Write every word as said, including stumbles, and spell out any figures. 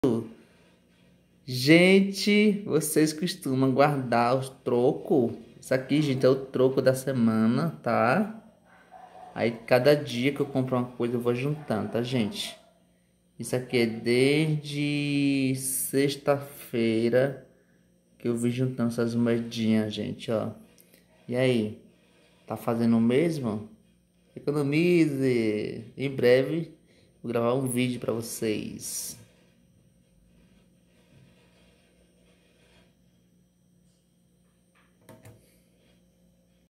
Gente, vocês costumam guardar os trocos? Isso aqui, gente, é o troco da semana, tá? Aí cada dia que eu compro uma coisa eu vou juntando, tá, gente? Isso aqui é desde sexta-feira que eu vim juntando essas moedinhas, gente, ó. E aí, tá fazendo o mesmo? Economize! Em breve vou gravar um vídeo pra vocês.